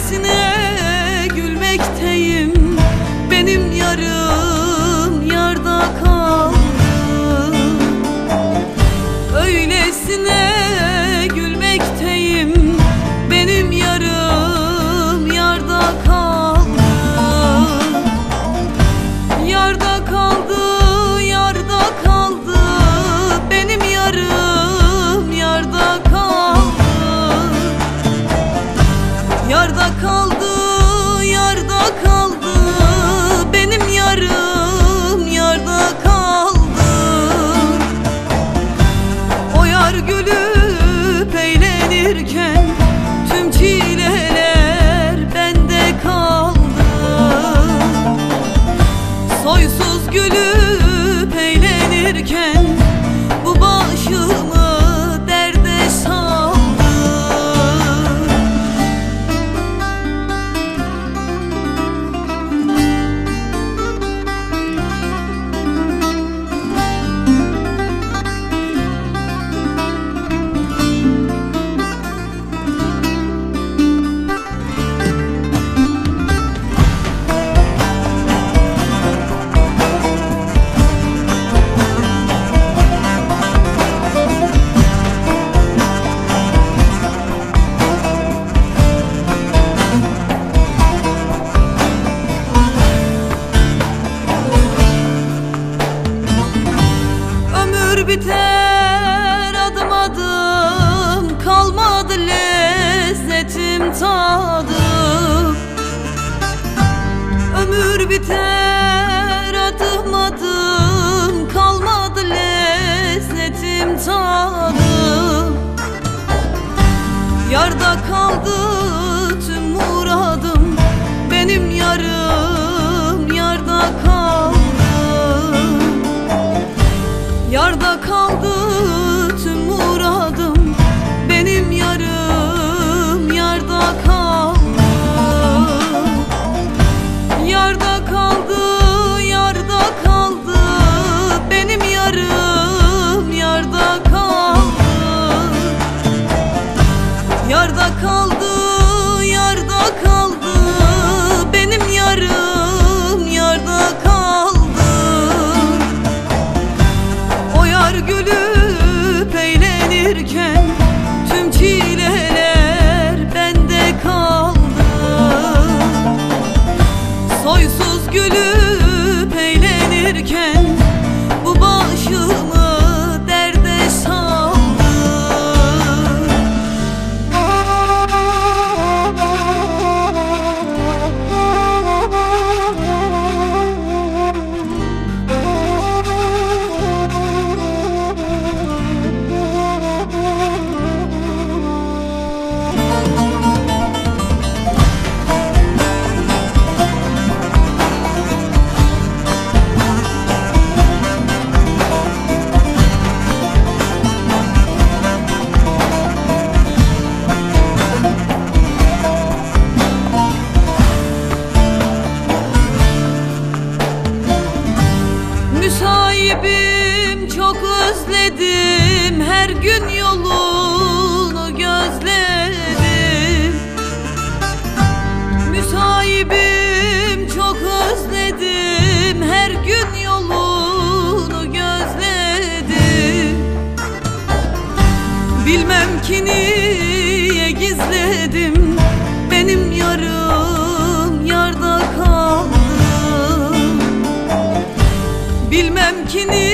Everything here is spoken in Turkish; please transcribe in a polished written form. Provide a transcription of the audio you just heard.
Öylesine gülmekteyim, benim yarım yarda kaldı. Öylesine gülmekteyim, benim yarım yarda kaldı. Yarda kaldı, yarda kaldı, benim yarım yarda kaldı. Yarda kaldı, yarda kaldı, benim yarım yarda kaldı. O yar gülüp eğlenirken tüm çileler bende kaldı. Soysuz gülüp eğlenirken bu başımı derde saldı. Biter adım adım, kalmadı lezzetim tadım. Ömür biter adım adım, kalmadı lezzetim tadım. Yarda kaldı tüm muradım, benim yarım yarda kaldı. Yarda kaldı tüm muradım, benim yarım yarda kaldı. Yarda kaldı, yarda kaldı, benim yarım yarda kaldı. Yarda kaldı, yarda kaldı, benim yarım yarda kaldı. Gülüp eğlenirken tüm çileler bende kaldı. Soysuz gülüp eğlenirken bu başımı derde saldı. Müsahibim, çok özledim, her gün yolunu gözledim. Müsahibim, çok özledim, her gün yolunu gözledim. Bilmem ki niye gizledim, benim yarım yarda kaldı. Bilmem ki